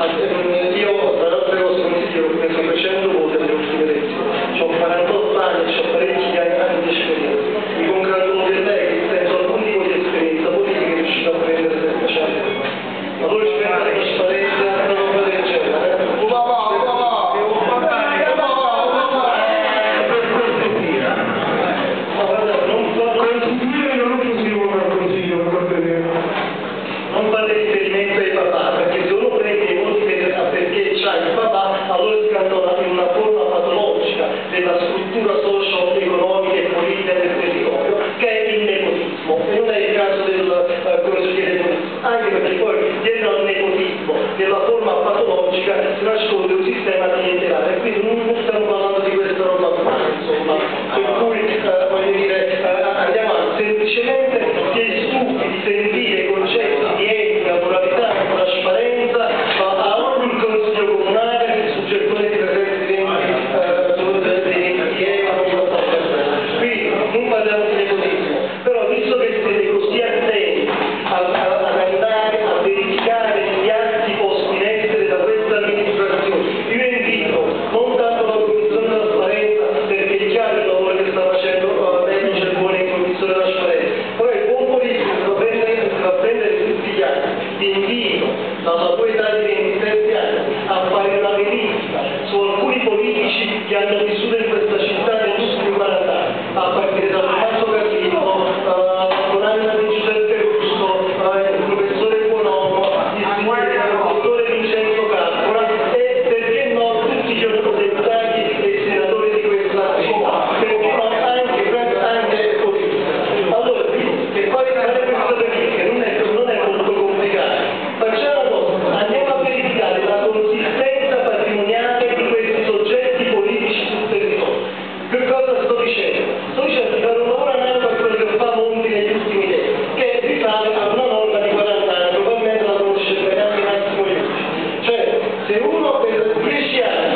Io tra le altre cose consiglio, ho preso 300 voti alle ultime elezioni, ho 48 anni e ho parecchi anni di esperienza. Mi congratulo per lei che senza alcun tipo di esperienza politica è riuscito a prendere 700. Ma voi ci pensate che trasparenza è una roba del genere? Non fate riferimento ai papà, perché se uno prende i voti perché c'ha il papà, allora si tratta in una forma patologica della struttura socio-economica e politica del territorio, che è il nepotismo, e non è il caso del consigliere nepotismo, anche perché poi dietro al nepotismo, nella forma patologica, si nasconde un sistema clientelare, quindi non stiamo parlando di questa roba qua, insomma, per cui voglio dire, andiamo avanti, semplicemente si è stufi di sentire concetti di etica, moralità e trasparenza a ogni consiglio comunale su gettoni di presenza di quindi non parliamo di nepotismo, però visto che siete così attenti ad andare a verificare gli atti posti in essere da questa amministrazione, io invito non tanto la commissione della trasparenza, perché è chiaro il lavoro che sta facendo lei, c'è il buon in commissione della trasparenza, però il buon politico va a prendere tutti gli anni, vi invito dalla tua età di 27 anni a fare una verifica su alcuni politici che hanno vissuto in questa città negli ultimi 40 anni, a partire da Tommaso Casino, con Anna di Giuseppe Russo, il professore Buonomo, il dottore Vincenzo Carpora e perché no tutti gli eurodeputati e senatori di questa città, perché no anche politici. Allora, e poi fare questa verifica non è molto complicato. Facciamo una cosa, andiamo a verificare la consistenza patrimoniale di questi soggetti politici sul territorio. Che cosa sto dicendo? Sto dicendo di fare un lavoro analogo a quello che fa Monti negli ultimi tempi, che è rifare a una norma di 40 anni, probabilmente la conosce bene anche Massimo Iudici. Cioè, se uno per 10 anni